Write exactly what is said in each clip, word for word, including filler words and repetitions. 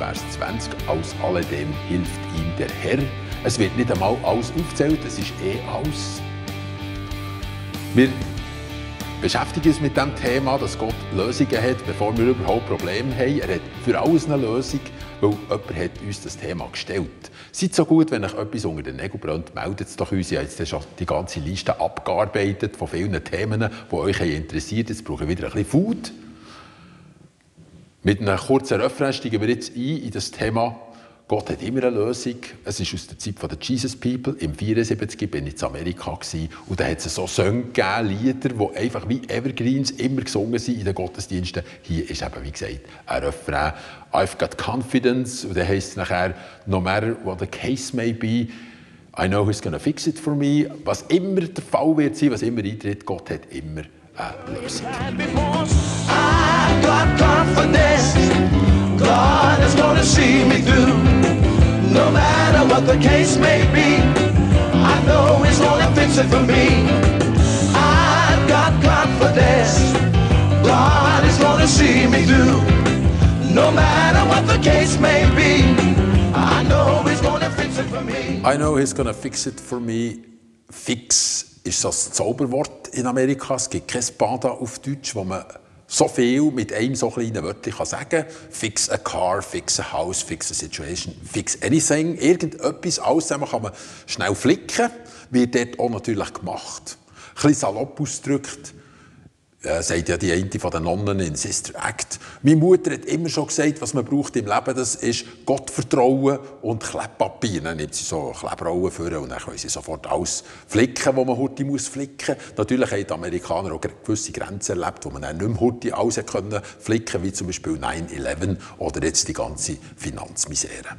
Vers zwanzig. Aus alledem hilft ihm der Herr. Es wird nicht einmal alles aufgezählt, es ist eh alles. Wir beschäftigen uns mit dem Thema, dass Gott Lösungen hat, bevor wir überhaupt Probleme haben. Er hat für alles eine Lösung, weil jemand hat uns das Thema gestellt. Seid so gut, wenn euch etwas unter den Nägeln brennt, meldet es doch uns. Ich habe jetzt schon die ganze Liste abgearbeitet von vielen Themen, die euch interessiert. Jetzt brauchen wir wieder ein bisschen Food. Mit einem kurzen Refrain steigen wir jetzt ein in das Thema Gott hat immer eine Lösung. Es ist aus der Zeit der Jesus People. Im vierundsiebzig war ich in Amerika und da hat es so Songs gegeben, Lieder, die einfach wie Evergreens immer gesungen sind in den Gottesdiensten. Hier ist eben, wie gesagt, ein Refrain. I've got confidence. Und dann heisst es nachher, no matter what the case may be, I know he's gonna fix it for me. Was immer der Fall wird sein, was immer eintritt, Gott hat immer eine Lösung. I've got confidence. God is gonna see me through. No matter what the case may be, I know He's gonna fix it for me. I've got confidence. God is gonna see me through. No matter what the case may be, I know He's gonna fix it for me. I know He's gonna fix it for me. Fix ist das Zauberwort in Amerika. Es gibt kein Bada auf Deutsch, wo man so viel mit einem so kleinen Wörtchen sagen kann. Fix a car, fix a house, fix a situation, fix anything. Irgendetwas, alles zusammen kann man schnell flicken. Wird dort auch natürlich gemacht. Ein bisschen salopp ausgedrückt, äh, sagt ja die eine von den Nonnen in Sister Act. Meine Mutter hat immer schon gesagt, was man braucht im Leben, das ist Gottvertrauen und Klebpapier. Dann nimmt sie so Klebrollen vor und dann können sie sofort alles flicken, was man heute muss flicken. Natürlich haben die Amerikaner auch gewisse Grenzen erlebt, wo man dann nicht mehr heute alles können flicken, wie zum Beispiel nine eleven oder jetzt die ganze Finanzmisere.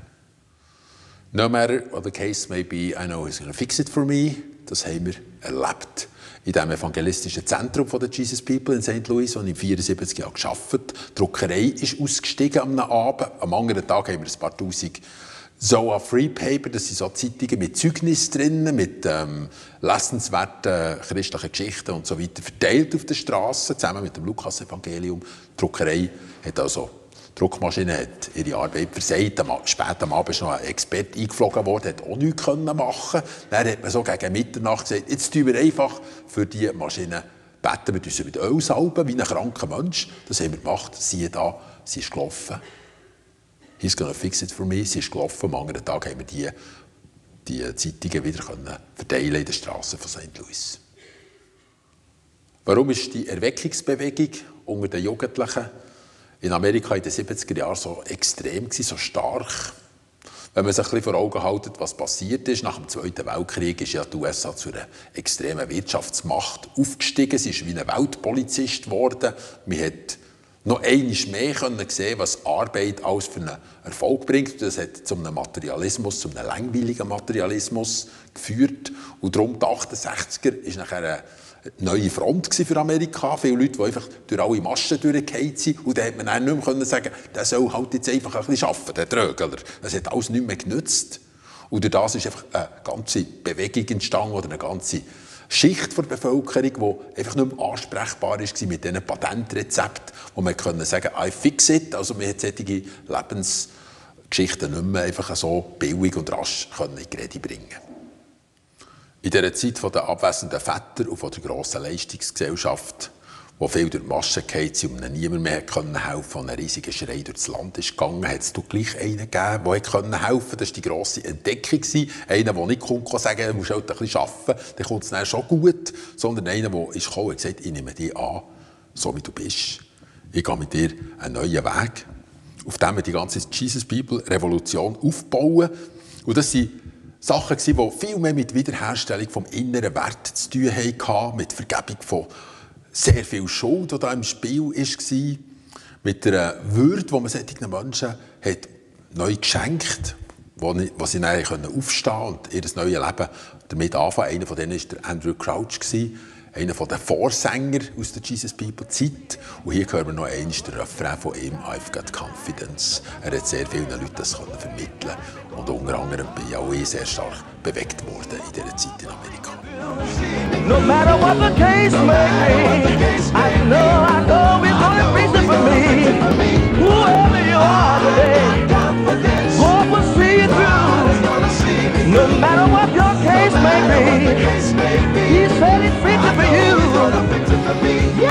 No matter what the case may be, I know He's going to fix it for me. Das haben wir erlebt in dem evangelistischen Zentrum der Jesus People in Saint Louis, wo ich vierundsiebzig Jahre gearbeitet habe. Die Druckerei ist ausgestiegen am Abend. Am anderen Tag haben wir ein paar Tausend Zoa Free Paper, das sind so Zeitungen mit Zeugnis drin, mit ähm, lesenswerten christlichen Geschichten und so weiter, verteilt auf den Strassen, zusammen mit dem Lukas-Evangelium. Die Druckerei hat also Die Druckmaschine hat ihre Arbeit versagt. Später am Abend ist noch ein Experte eingeflogen worden, hat auch nichts machen können. Dann hat man so gegen Mitternacht gesagt, jetzt tun wir einfach für diese Maschine beten wir uns über die Ölsalbe wie ein kranker Mensch. Das haben wir gemacht. Siehe da, sie ist gelaufen. He's gonna fix it for me. Sie ist gelaufen. Am anderen Tag haben wir die, die Zeitungen wieder verteilen in den Straßen von Saint Louis. Warum ist die Erweckungsbewegung unter den Jugendlichen in Amerika in den siebziger Jahren so extrem gewesen, so stark? Wenn man sich ein bisschen vor Augen hält, was passiert ist, nach dem Zweiten Weltkrieg ist ja die U S A zu einer extremen Wirtschaftsmacht aufgestiegen. Sie ist wie ein Weltpolizist geworden. Man hat noch einmal mehr können sehen, was Arbeit alles für einen Erfolg bringt. Das hat zu einem Materialismus, zu einem langweiligen Materialismus geführt. Und darum die achtundsechziger ist nachher eine neue Front für Amerika. Viele Leute, die einfach durch alle Maschen durchgefallen sind. Und dann hat man dann nicht mehr sagen, der soll halt jetzt einfach ein bisschen arbeiten, der Trögler. Das hat alles nicht mehr genützt. Und durch das ist einfach eine ganze Bewegung entstanden oder eine ganze Schicht der Bevölkerung, die einfach nicht mehr ansprechbar war mit diesen Patentrezepten, wo man können sagen, I fix it. Also man hat solche Lebensgeschichten nicht mehr einfach so billig und rasch in die Rede bringen. In dieser Zeit der abwesenden Väter und der grossen Leistungsgesellschaft, wo viel durch die Maschen gefallen sind und ihnen niemand mehr helfen konnte, und ein riesiger Schrei durch das Land ist gegangen, hat es gleich einen gegeben, der helfen konnte. Das war die grosse Entdeckung. Einer, der nicht kommt, sagen, du musst halt ein bisschen arbeiten, dann kommt es dann schon gut, sondern einer, der ist gekommen und gesagt, ich nehme dich an, so wie du bist. Ich gehe mit dir einen neuen Weg, auf dem wir die ganze Jesus People Revolution aufbauen. Und das sind Sachen, die viel mehr mit Wiederherstellung des inneren Wert zu tun hatten, mit Vergebung von sehr viel Schuld, die da im Spiel war, mit einer Würde, die man solchen Menschen hat neu geschenkt hat, wo sie dann aufstehen konnten und ihr neues Leben damit anfangen. Einer von denen war der Andrew Crouch, einer der Vorsänger aus der Jesus People Zeit. Und hier hören wir noch einmal den Refrain von ihm, I've got confidence. Er hat sehr vielen Leuten das vermitteln. Und unter anderem bin ich auch sehr stark bewegt worden in dieser Zeit in Amerika. No matter what the case may be, I know, I know we're gonna fix it for me. Whoever you are today. No matter what your case may be, He said He's preaching for you. Yeah.